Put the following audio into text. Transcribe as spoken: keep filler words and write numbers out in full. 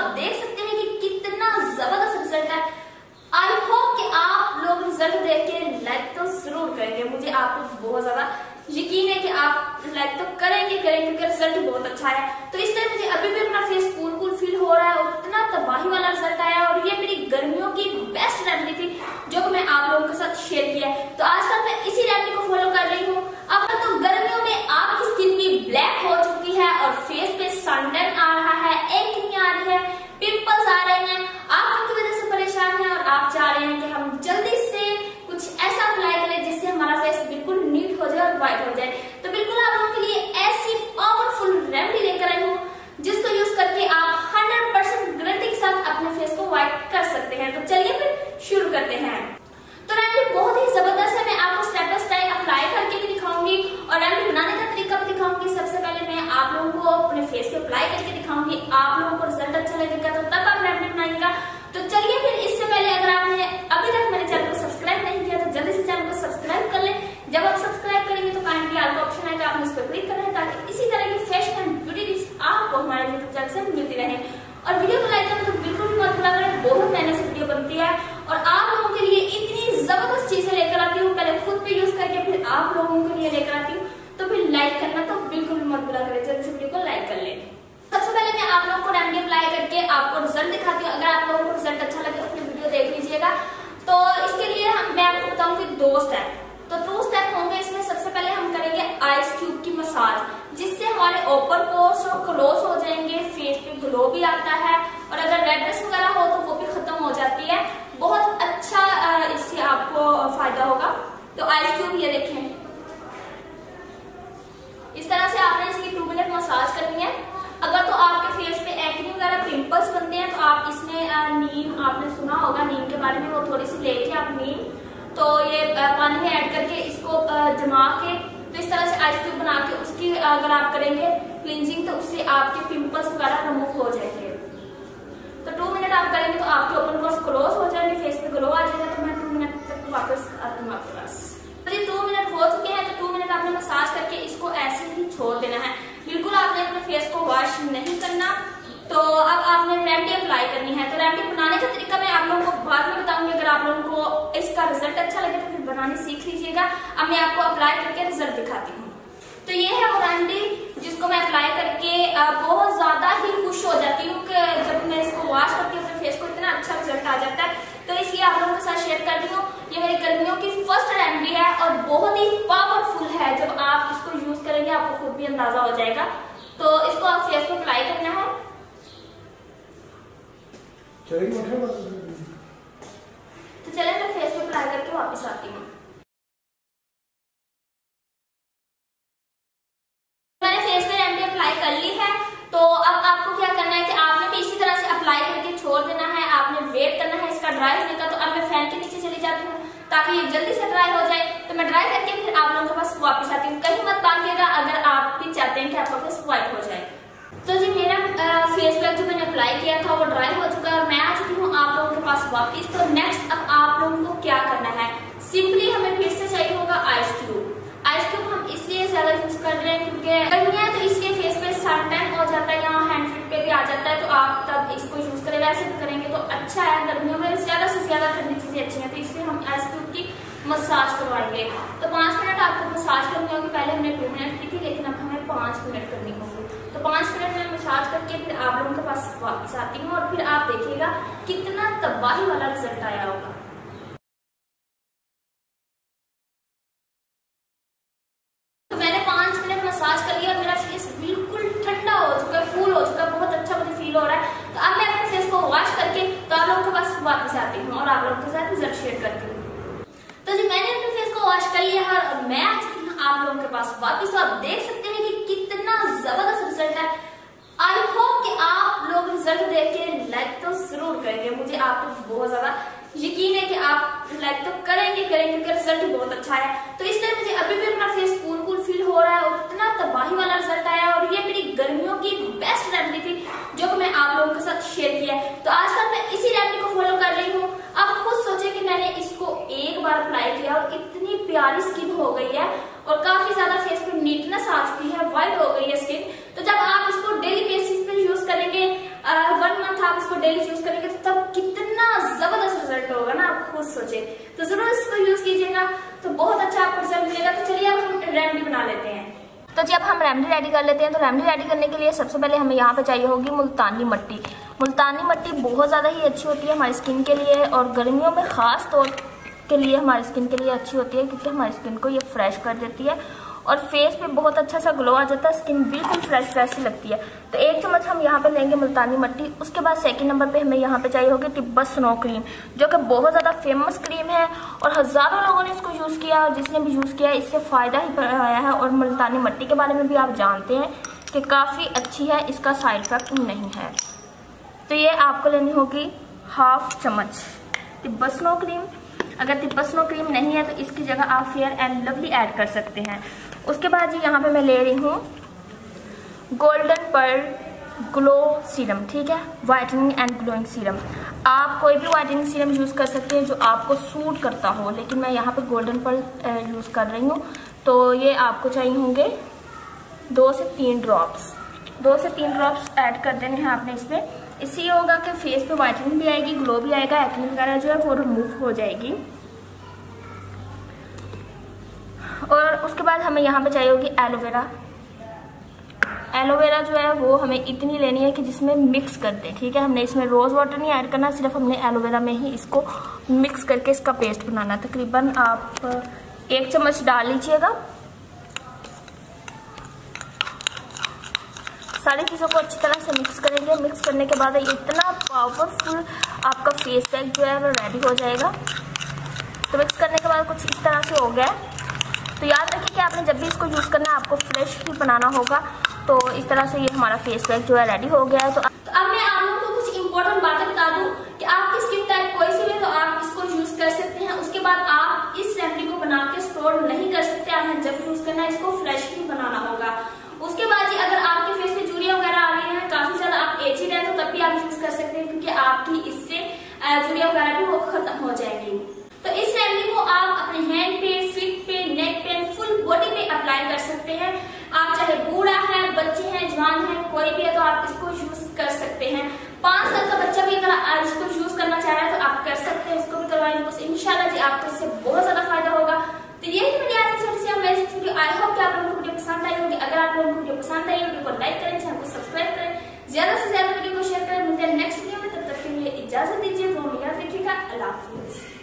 आप देख सकते हैं कि कितना जबरदस्त रिजल्ट है। आई होप कि आप लोग रिजल्ट देख के लाइक तो जरूर करेंगे। मुझे आप लोग बहुत ज्यादा यकीन है कि आप लाइक तो करेंगे करेंगे क्योंकि रिजल्ट बहुत अच्छा है। तो इस तरह मुझे अभी भी अपना फेस कूल कूल फील हो रहा है और इतना तबाही वाला रिजल्ट आया और ये मेरी गर्मियों की बेस्ट रेमेडी थी जो मैं आप लोगों के साथ शेयर किया है। तो आजकल मैं इसी रेमेडी को फॉलो कर रही हूँ। अब तो गर्मियों में आपकी स्किन भी ब्लैक हो चुकी है और फेस पे सनटैन आ रहा है, एक्ने आ रही है, पिंपल्स आ रहे हैं, आप उनकी वजह से परेशान हैं और आप चाह रहे हैं कि हम जल्दी से कुछ ऐसा अप्लाई करें जिससे हमारा फेस बिल्कुल नीट हो जाए और व्हाइट हो जाए। तो बिल्कुल आप लोगों के लिए ऐसी पावरफुल रेमेडी लेकर आई हूँ जिसको यूज करके आप हंड्रेड परसेंट गारंटी के साथ अपने फेस को व्हाइट कर सकते हैं। तो चलिए फिर शुरू करते हैं। तो रेमेडी बहुत ही जबरदस्त है। मैं आपको स्टेप बाय स्टेप अप्लाई करके भी दिखाऊंगी और रेमेडी बनाने का तरीका भी दिखाऊंगी। सबसे पहले मैं आप लोगों को अपने फेस पे अप्लाई करके दिखाऊंगी। आप लोगों को रिजल्ट अच्छा लगेगा तो तब आप रेमेडी बनाइएगा। तो चलिए फिर इससे पहले अगर आपने अभी तक मेरे चैनल को सब्सक्राइब नहीं किया तो जल्दी से चैनल को सब्सक्राइब कर लें। जब आप सब्सक्राइब करेंगे तो काइंडली आल का ऑप्शन आएगा, आपने उस पर क्लिक करना है ताकि इसी तरह की फैशन एंड ब्यूटी टिप्स आपको हमारे यूट्यूब चैनल से मिलती रहे। और वीडियो को लाइक करना तो बिल्कुल भी मत भूला करें, बहुत मेहनत से वीडियो बनती है और आप लोगों के लिए इतनी जबरदस्त चीजें लेकर आती हूँ। पहले खुद पे यूज करके फिर आप लोगों के लिए लेकर आती हूँ। तो फिर लाइक करना तो बिल्कुल भी मत भूला करें, जल्दी से वीडियो को लाइक कर लें। सबसे पहले मैं आप लोगों को रेमेडी अप्लाई करके आपको रिजल्ट दिखाती हूँ। अगर आप लोगों को रिजल्ट अच्छा लगे तो फिर वीडियो देख लीजिएगा। तो इसके लिए हम मैं आपको बताऊंगी दो स्टेप। तो टू स्टेप होंगे इसमें। सबसे पहले हम करेंगे आइस क्यूब की मसाज जिससे हमारे ओपन पोर्स क्लोज हो जाएंगे, फेस पे ग्लो भी आता है और अगर रेडनेस वगैरह हो तो वो भी खत्म हो जाती है। बहुत अच्छा इससे आपको फायदा होगा। तो आइस क्यूब ये देखें, इस तरह से आपने इसकी टू मिनट मसाज करनी है। अगर तो आपके फेस पे एक्ने वगैरह पिंपल्स बनते हैं तो आप इसमें नीम, आपने सुना होगा नीम के बारे में, वो थोड़ी सी लेके आप नीम तो ये पानी में ऐड करके इसको जमा के तो इस तरह से आइस क्यूब बना के उसकी अगर आप करेंगे क्लींजिंग तो उससे आपके पिंपल्स वगैरह रिमूव हो जाएंगे। तो टू मिनट आप करेंगे तो आपके ओपन पोर्स क्लोज हो जाएंगे, फेस पे ग्लो आ जाएगा। तो मैं टू मिनट तक वापस आती हूँ आपके पास। तो ये टू मिनट हो चुके हैं। तो टू मिनट आपने मसाज करके इसको ऐसे ही छोड़ देना है। बिल्कुल आपने अपने फेस को वॉश नहीं करना। तो अब आपने रेमेडी अप्लाई करनी है। तो रेमेडी बनाने का तरीका मैं आप लोगों को बाद में बताऊंगी। अगर आप लोगों को इसका रिजल्ट अच्छा लगे तो फिर बनाने सीख लीजिएगा। अब मैं आपको अप्लाई करके रिजल्ट दिखाती हूँ। तो ये है वो रेमेडी जिसको मैं अप्लाई करके बहुत ज्यादा ही खुश हो जाती हूँ कि जब मैं इसको वॉश करती हूँ अपने फेस को इतना अच्छा रिजल्ट आ जाता है। तो इसलिए आप लोगों के साथ शेयर कर रही हूँ। ये मेरी गर्मियों की फर्स्ट रेमेडी है और बहुत ही पावरफुल है। जब आप इसको यूज करेंगे आपको खुद भी अंदाजा हो जाएगा। तो इसको आप फेस को अप्लाई करना है। तो चले मैं फेस पे अप्लाई करके वापस आती हूँ। मैंने फेस पे रेमेडी अप्लाई कर ली है। तो अब आपको क्या करना है कि आपने भी इसी तरह से अप्लाई करके छोड़ देना है। आपने वेट करना है इसका ड्राई होने का। तो अब मैं फैन के नीचे चली जाती हूँ ताकि ये जल्दी से ड्राई हो जाए। तो मैं ड्राई करके फिर आप लोगों के पास वापस आती हूँ। कहीं मत भागिएगा अगर आप भी चाहते हैं कि आपका फेस व्हाइट हो जाए। तो जी मेरा फेस पैक जो मैंने अप्लाई किया था वो ड्राई हो चुका है और मैं आ चुकी हूँ आप लोगों के पास वापस। तो नेक्स्ट अब आप लोगों को क्या करना है, सिंपली हमें फिर से चाहिए होगा आइस क्यूब। आइस क्यूब हम इसलिए ज्यादा यूज कर रहे हैं क्योंकि गर्मियां तो इसके फेस पे सनटैन हो जाता है, यहाँ हैंड फीट पे भी आ जाता है। तो आप तब इसको यूज करें, वैसे भी करेंगे तो अच्छा है। गर्मियों में ज्यादा से ज्यादा ठंडी चीजें अच्छी हैं तो इसलिए हम आइस क्यूब की मसाज करवाएंगे। तो पांच मिनट आपको मसाज करनी होगी। पहले हमने टू मिनट की थी लेकिन अब हमें पांच मिनट करनी होगी। तो पांच मिनट में मसाज करके फिर आप लोगों के पास वापस आती हूँ और फिर आप देखिएगा कितना तबाही वाला रिजल्ट आया होगा। तो मैंने पांच मिनट मसाज कर लिया और मेरा फेस बिल्कुल ठंडा हो चुका है, फूल हो चुका है, बहुत अच्छा मुझे फील हो रहा है। तो अब मैं अपने फेस को वॉश करके तो आप लोगों के पास वापस आती हूँ और आप लोगों के साथ रिजल्ट शेयर करती हूँ। तो जी मैंने अपने फेस को वॉश कर लिया है और मैं आ चुकी हूँ आप लोगों के पास वापस। तो आप देख सकते हैं कि कितना जबरदस्त रिजल्ट है। आई होप कि आप लोग रिजल्ट देख के लाइक तो जरूर करेंगे। मुझे आप लोग बहुत ज्यादा यकीन है कि आप लाइक तो करेंगे करेंगे क्योंकि रिजल्ट बहुत अच्छा है। तो इस तरह मुझे अभी भी अपना फेस कूल कूल फील हो रहा है और इतना तबाही वाला रिजल्ट आया और ये मेरी गर्मियों की बेस्ट रेमेडी थी जो मैं आप लोगों के साथ शेयर किया है। तो आजकल मैं इसी रेमेडी को फॉलो कर रही हूँ। अब खुद सोचे कि मैंने इसको एक बार अप्लाई किया और इतनी प्यारी स्किन हो गई है और काफी ज्यादा फेस पे नीटनेस आ चुकी है, व्हाइट हो गई है स्किन। तो जब आप इसको डेली बेसिस पे यूज करेंगे, वन मंथ आप डेली यूज करेंगे तो तब कितना जबरदस्त रिजल्ट होगा ना, आप खुद सोचे। तो जरूर इसको यूज कीजिएगा, तो बहुत अच्छा आपको रिजल्ट मिलेगा। तो चलिए अब हम रेमेडी बना लेते हैं। तो जब हम रेमेडी रेडी कर लेते हैं, तो रेमेडी रेडी करने के लिए सबसे पहले हमें यहाँ पे चाहिए होगी मुल्तानी मट्टी। मुल्तानी मट्टी बहुत ज़्यादा ही अच्छी होती है हमारी स्किन के लिए, और गर्मियों में ख़ास तौर के लिए हमारी स्किन के लिए अच्छी होती है, क्योंकि हमारी स्किन को ये फ्रेश कर देती है और फेस पे बहुत अच्छा सा ग्लो आ जाता है, स्किन बिल्कुल फ्रेश फ्रेश सी लगती है। तो एक चम्मच हम यहाँ पे लेंगे मुल्तानी मट्टी। उसके बाद सेकंड नंबर पे हमें यहाँ पे चाहिए होगी टिब्बस स्नो क्रीम, जो कि बहुत ज़्यादा फेमस क्रीम है और हज़ारों लोगों ने इसको यूज़ किया, और जिसने भी यूज़ किया इससे फ़ायदा ही आया है। और मुल्तानी मट्टी के बारे में भी आप जानते हैं कि काफ़ी अच्छी है, इसका साइड इफेक्ट नहीं है। तो ये आपको लेनी होगी हाफ चम्मच टिब्बस स्नो क्रीम। अगर टिब्बस स्नो क्रीम नहीं है तो इसकी जगह आप फेयर एंड लवली ऐड कर सकते हैं। उसके बाद जी यहाँ पे मैं ले रही हूँ गोल्डन पर्ल ग्लो सीरम, ठीक है, वाइटनिंग एंड ग्लोइंग सीरम। आप कोई भी वाइटनिंग सीरम यूज़ कर सकते हैं जो आपको सूट करता हो, लेकिन मैं यहाँ पे गोल्डन पर्ल यूज़ कर रही हूँ। तो ये आपको चाहिए होंगे दो से तीन ड्रॉप्स दो से तीन ड्रॉप्स ऐड कर देने हैं आपने इसमें। इससे ये होगा कि फेस पे वाइटनिंग भी आएगी, ग्लो भी आएगा, एक्ने वगैरह जो है वो रिमूव हो जाएगी। और उसके बाद हमें यहाँ पे चाहिए होगी एलोवेरा। एलोवेरा जो है वो हमें इतनी लेनी है कि जिसमें मिक्स कर दें, ठीक है। हमने इसमें रोज़ वाटर नहीं ऐड करना, सिर्फ हमने एलोवेरा में ही इसको मिक्स करके इसका पेस्ट बनाना। तकरीबन आप एक चम्मच डाल लीजिएगा। सारी चीज़ों को अच्छी तरह से मिक्स करेंगे। मिक्स करने के बाद ये इतना पावरफुल आपका फेस पैक जो है वो रेडी हो जाएगा। तो मिक्स करने के बाद कुछ इस तरह से हो गया। तो याद रखिए कि आपने जब भी इसको यूज़ करना है आपको फ्रेश ही बनाना होगा। तो इस तरह से ये हमारा फेस पैक जो है रेडी हो गया है। तो अब मैं आप लोगों को कुछ इंपॉर्टेंट बातें बता दूं कि आपकी स्किन टाइप कोई सी भी तो आप इसको यूज कर सकते हैं। उसके बाद आप इस रेमेडी को बना के स्टोर नहीं कर सकते, आपने जब यूज करना है इसको फ्रेश ही बनाना होगा। उसके बाद जी अगर आपके फेस पे झुर्रियां वगैरह आ रही है, काफी ज्यादा आप एजिड है, तो तब भी आप यूज कर सकते हैं, क्योंकि आपकी इससे झुर्रियां वगैरह भी वो खत्म हो जाएंगी। तो इस रेमेडी को आप अपने हैंड पे, फीट पे, नेक पे, फुल बॉडी पे अप्लाई कर सकते हैं। आप चाहे बूढ़ा है, बच्चे हैं, जवान है, कोई भी है तो आप इसको यूज कर सकते हैं। पांच साल का बच्चा भी अगर इसको यूज करना चाह रहा है तो आप कर सकते हैं, इसको भी करवाएंगे। बस इंशाल्लाह जी आपको इससे बहुत ज्यादा फायदा होगा। तो यही मेरी आज की छोटी सी अमेजिंग वीडियो। आई होप कि आप लोगों को वीडियो पसंद आई होगी। अगर आप लोगों को वीडियो पसंद आई वीडियो को लाइक करें, चैनल को सब्सक्राइब करें, ज्यादा से ज्यादा वीडियो को शेयर करें। मिलते हैं नेक्स्ट वीडियो में, तब तक के लिए इजाजत दीजिए। तो याद रखिएगा, अल्लाह हाफिज।